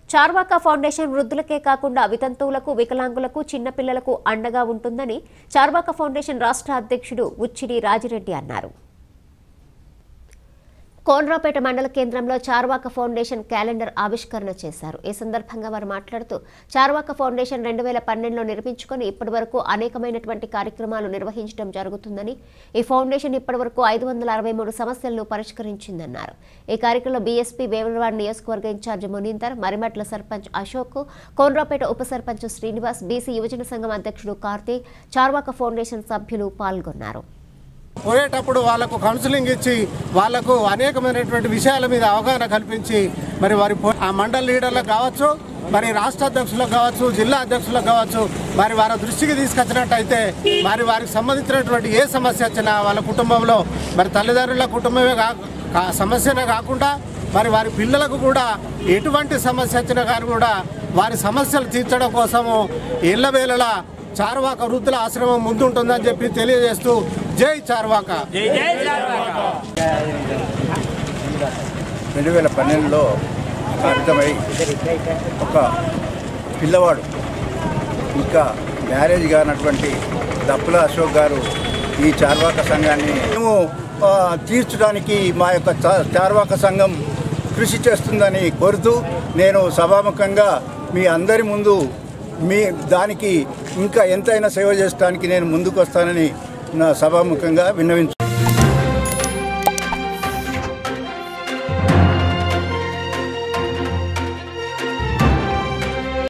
Charvaka foundation వృద్ధులకే కాకుండా వితంతువులకు, వికలాంగులకు, చిన్న పిల్లలకు అండగా ఉంటుందని చార్వాక ఫౌండేషన్ రాష్ట్ర అధ్యక్షుడు ఉచ్చిడి రాజిరెడ్డి అన్నారు. కోనరాపేట మండల కేంద్రంలో చార్వాక ఫౌండేషన్ క్యాలెండర్ ఆవిష్కరణ చేశారు. ఈ సందర్భంగా వారు మాట్లాడుతూ చార్వాక ఫౌండేషన్ 2012లో నిర్మించుకొని ఇప్పటివరకు అనేకమైనటువంటి కార్యక్రమాలు నిర్వహించడం జరుగుతుందని, ఈ ఫౌండేషన్ ఇప్పటివరకు 563 సమస్యలను పరిష్కరించిందన్నారు. ఈ కార్యక్రమంలో బీఎస్పీ వేములవాడ నియోజకవర్గ ఇన్ఛార్జ్ మునీందర్, మరిమెట్ల సర్పంచ్ అశోక్, కోనరాపేట ఉప సర్పంచ్ శ్రీనివాస్, బీసీ యువజన సంఘం అధ్యక్షుడు కార్తీక్, చార్వాక ఫౌండేషన్ సభ్యులు పాల్గొన్నారు. పోయేటప్పుడు వాళ్లకు కౌన్సిలింగ్ ఇచ్చి వాళ్లకు అనేకమైనటువంటి విషయాల మీద అవగాహన కల్పించి మరి వారి ఆ మండల లీడర్లకు కావచ్చు, మరి రాష్ట్ర అధ్యక్షులకు కావచ్చు, జిల్లా అధ్యక్షులకు కావచ్చు, మరి వారి దృష్టికి తీసుకొచ్చినట్టయితే మరి వారికి సంబంధించినటువంటి ఏ సమస్య వచ్చినా వాళ్ళ కుటుంబంలో మరి తల్లిదండ్రుల కుటుంబమే సమస్యనే కాకుండా మరి వారి పిల్లలకు కూడా ఎటువంటి సమస్య వచ్చినా కానీ కూడా వారి సమస్యలు తీర్చడం కోసము ఎల్లవేళలా చార్వాక వృద్ధుల ఆశ్రమం ముందుంటుందని చెప్పి తెలియజేస్తూ జై చార్వాక. 2012లో అర్థమై ఒక పిల్లవాడు ఇంకా మ్యారేజ్ కానటువంటి దప్పుల అశోక్ గారు ఈ చార్వాక సంఘాన్ని మేము తీర్చడానికి మా యొక్క చార్వాక సంఘం కృషి చేస్తుందని కోరుతూ నేను సభాముఖంగా మీ అందరి ముందు దానికి ఇంకా ఎంతైనా సేవ చేయడానికి నేను ముందుకు వస్తానని నా సభాముఖంగా విన్నవించు.